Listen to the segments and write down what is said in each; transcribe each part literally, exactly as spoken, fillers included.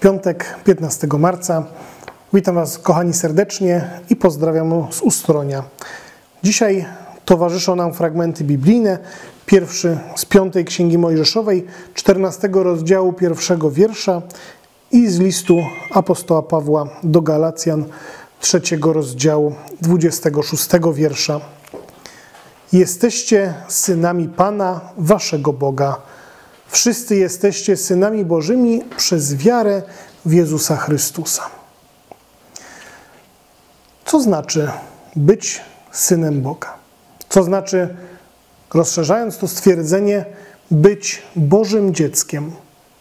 piątek, piętnastego marca. Witam Was, kochani, serdecznie i pozdrawiam z Ustronia. Dzisiaj towarzyszą nam fragmenty biblijne. Pierwszy z piątej Księgi Mojżeszowej, czternastego rozdziału, pierwszego wiersza i z listu apostoła Pawła do Galacjan, trzeciego rozdziału, dwudziestego szóstego wiersza. Jesteście synami Pana, waszego Boga. Wszyscy jesteście synami Bożymi przez wiarę w Jezusa Chrystusa. Co znaczy być synem Boga? Co znaczy, rozszerzając to stwierdzenie, być Bożym dzieckiem?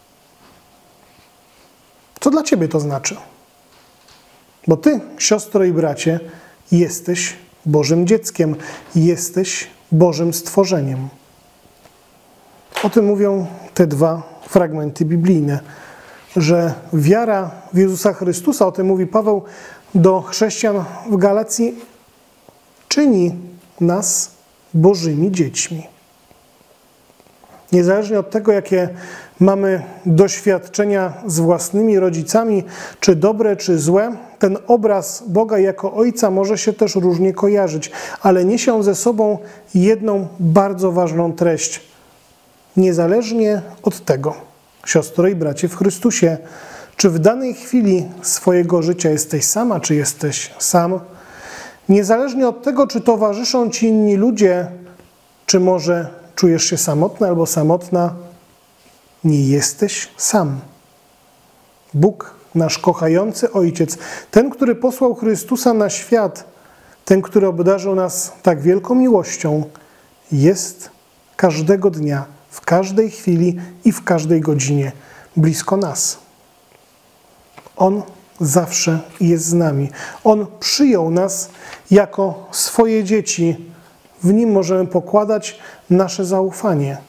Co dla Ciebie to znaczy? Bo Ty, siostro i bracie, jesteś Bożym dzieckiem, jesteś Bożym stworzeniem. O tym mówią te dwa fragmenty biblijne, że wiara w Jezusa Chrystusa, o tym mówi Paweł do chrześcijan w Galacji, czyni nas Bożymi dziećmi. Niezależnie od tego, jakie mamy doświadczenia z własnymi rodzicami, czy dobre, czy złe, ten obraz Boga jako Ojca może się też różnie kojarzyć, ale niesie on ze sobą jedną bardzo ważną treść. Niezależnie od tego, siostro i bracie w Chrystusie, czy w danej chwili swojego życia jesteś sama, czy jesteś sam, niezależnie od tego, czy towarzyszą Ci inni ludzie, czy może czujesz się samotny albo samotna, nie jesteś sam. Bóg, nasz kochający Ojciec, ten, który posłał Chrystusa na świat, ten, który obdarzył nas tak wielką miłością, jest każdego dnia, w każdej chwili i w każdej godzinie blisko nas. On zawsze jest z nami. On przyjął nas jako swoje dzieci. W Nim możemy pokładać nasze zaufanie.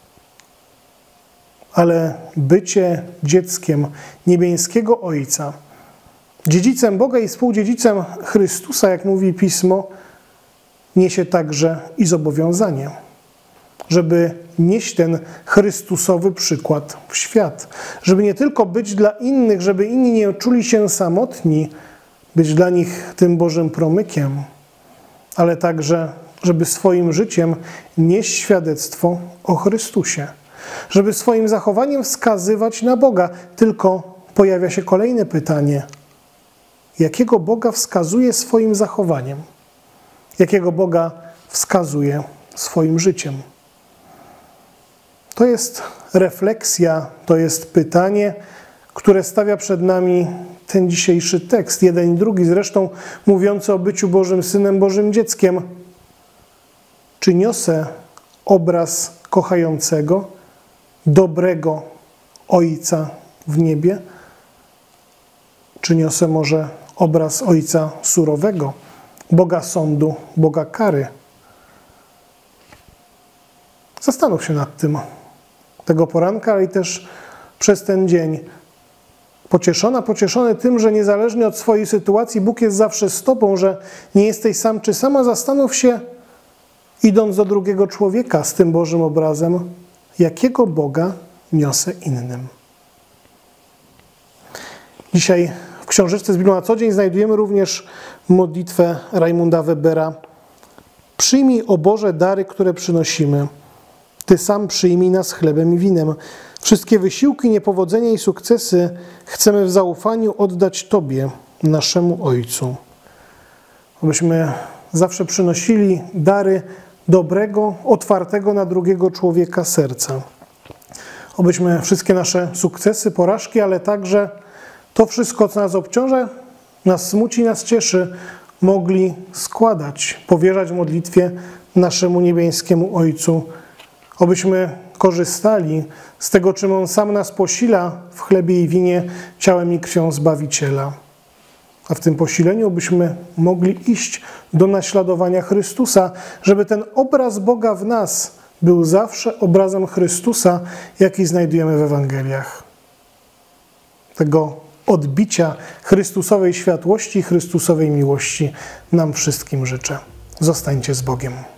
Ale bycie dzieckiem niebieskiego Ojca, dziedzicem Boga i współdziedzicem Chrystusa, jak mówi Pismo, niesie także i zobowiązanie, żeby nieść ten Chrystusowy przykład w świat. Żeby nie tylko być dla innych, żeby inni nie czuli się samotni, być dla nich tym Bożym promykiem, ale także, żeby swoim życiem nieść świadectwo o Chrystusie. Żeby swoim zachowaniem wskazywać na Boga. Tylko pojawia się kolejne pytanie. Jakiego Boga wskazuje swoim zachowaniem? Jakiego Boga wskazuje swoim życiem? To jest refleksja, to jest pytanie, które stawia przed nami ten dzisiejszy tekst, jeden i drugi, zresztą mówiący o byciu Bożym Synem, Bożym dzieckiem. Czy niosę obraz kochającego, dobrego Ojca w niebie? Czy niosę może obraz Ojca surowego, Boga sądu, Boga kary? Zastanów się nad tym tego poranka, ale i też przez ten dzień. Pocieszona, pocieszony tym, że niezależnie od swojej sytuacji Bóg jest zawsze z Tobą, że nie jesteś sam czy sama, zastanów się, idąc do drugiego człowieka z tym Bożym obrazem, jakiego Boga niosę innym. Dzisiaj w książeczce z Biblią na co dzień znajdujemy również modlitwę Rajmunda Webera. Przyjmij, o Boże, dary, które przynosimy. Ty sam przyjmij nas chlebem i winem. Wszystkie wysiłki, niepowodzenia i sukcesy chcemy w zaufaniu oddać Tobie, naszemu Ojcu. Abyśmy zawsze przynosili dary dobrego, otwartego na drugiego człowieka serca. Abyśmy wszystkie nasze sukcesy, porażki, ale także to wszystko, co nas obciąża, nas smuci, nas cieszy, mogli składać, powierzać w modlitwie naszemu niebieskiemu Ojcu. Abyśmy korzystali z tego, czym On sam nas posila w chlebie i winie, ciałem i krwią Zbawiciela. A w tym posileniu byśmy mogli iść do naśladowania Chrystusa, żeby ten obraz Boga w nas był zawsze obrazem Chrystusa, jaki znajdujemy w Ewangeliach. Tego odbicia Chrystusowej światłości, Chrystusowej miłości nam wszystkim życzę. Zostańcie z Bogiem.